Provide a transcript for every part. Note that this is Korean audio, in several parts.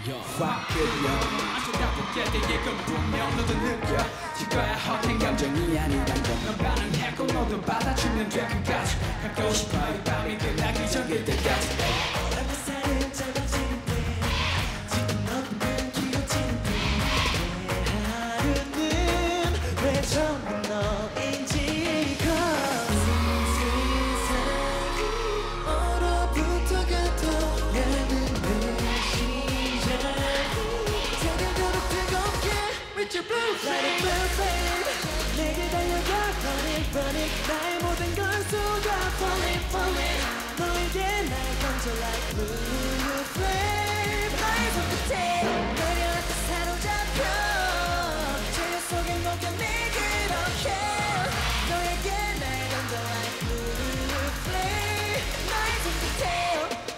확 끌려 안타깝게 내 예건 분명 너도 느껴 지거야 헛된 감정이 아니란 건넌 반응했고 너도 받아주면 돼 끝까지 갖고 싶어 이 밤이 끝나기 전일 때까지 살은 짧아지는데 지금 너는 길어지는데 내 하루는 왜 전부 너인지 세상이 얼어붙어가도 나는 내 심장이 태양처럼 뜨겁게 With your blue flame, blue flame 내게 달려가 running, running 나의 모든 걸 쏟아 falling, falling 너에게 날 건져 like blue flame 나의 손끝에 내려앉아 사로잡혀 제일 속에 녹여내 그렇게 너에게 날 건져 like blue flame 나의 손끝에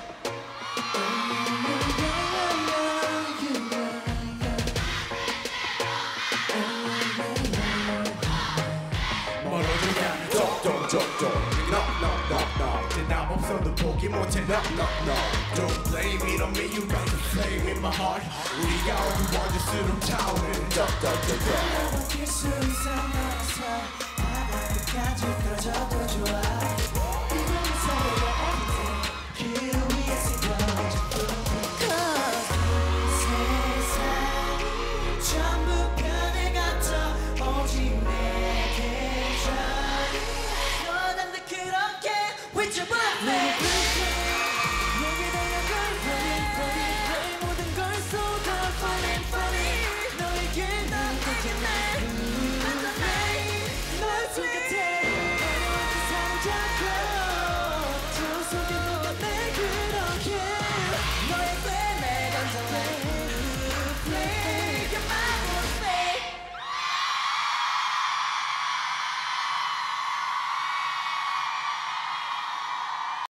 멀어져 가는 똑똑똑똑 No 대답 없어도 포기 못해 No Don't blame it on me You got the flame in my heart 우리가 어두워질수록 타오르는 똑똑똑똑 바뀔 수 있어 너라서 바닥까지 떨어져